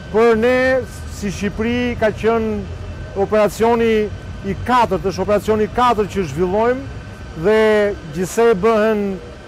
Për ne, si Shqipëri, ka qenë operacioni i 4, është operacioni i 4 që zhvillojmë dhe gjithsej bëhen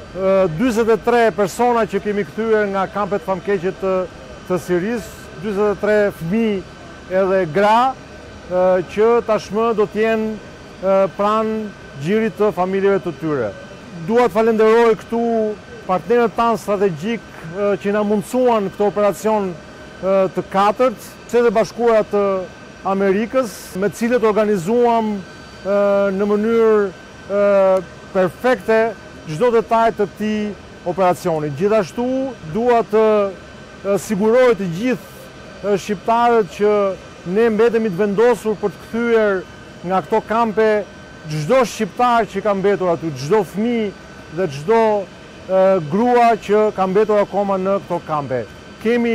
43 persona që kemi kthyer nga kampet famkeqe të Sirisë, 43 fëmijë edhe gra që tashmë do të jenë pranë xhirit të familjeve të tyre. Dua të falenderoj këtu partnerët tanë strategjik që na mundsuan këtë operacion të 4, Shtetet Bashkuara të Amerikës, me të cilët organizuam në mënyrë perfekte çdo detaj të këtij operacioni. Gjithashtu dua të siguroj të gjithë shqiptarët që ne mbetemi të vendosur për të kthyer nga këto kampe çdo shqiptar që ka mbetur aty, çdo fëmijë dhe çdo grua që ka mbetur akoma në këto kampe. Kemi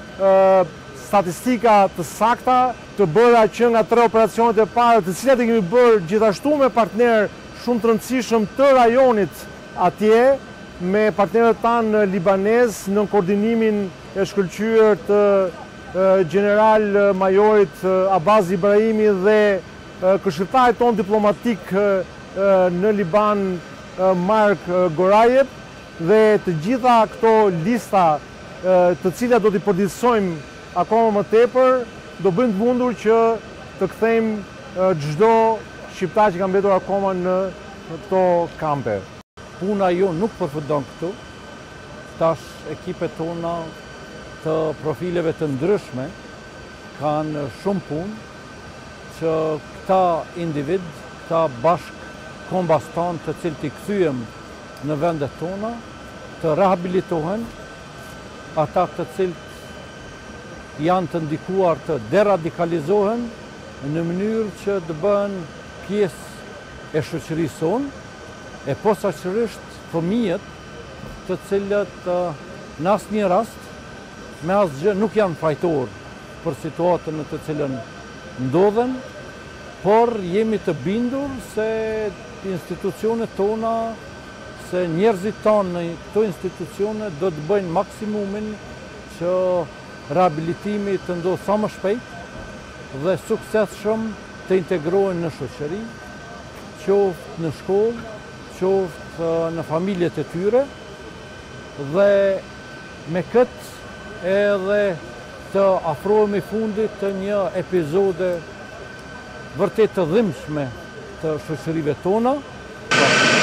statistika të sakta të bëra që nga 3 operacionet e para, të cilat e kemi bërë gjithashtu me partner shumë të rëndësishëm të rajonit atje, me partnerët tanë libanez në koordinimin e shkëlqyer të General Majorit Abaz Ibrahimi dhe këshilltarit ton diplomatik në Liban Mark Gorajev, dhe të gjitha këto lista të cilat do t'i përditësojmë akoma më tepër, do bëjnë të mundur që të kthejmë çdo shqiptar që ka mbetur akoma në këto kampe. Puna jo nuk përfundon këtu. Tash ekipet tona të profileve të ndryshme kanë shumë punë që këta individ, këta bashk kombastan të cilët i kthyem në vendet tona, të rehabilitohen, ata të cilët janë të ndikuar të deradikalizohen në mënyrë që të bëhen pjesë e shoqërisë sonë, e posaçërisht fëmijët të cilët në asnjë rast me asgjë nuk janë fajtor për situatën në të cilën ndodhen, por jemi të bindur se institucionet tona, se njerëzit tanë në këto institucione do të bëjnë maksimumin që rehabilitimi të ndodhë sa më shpejt dhe suksesshëm të integrohen në shoqëri, qoftë në shkollë, qoftë në familjet e tyre, dhe me këtë edhe të afrohemi fundit të një epizode vërtet të dhimbshme të shoqërive tona.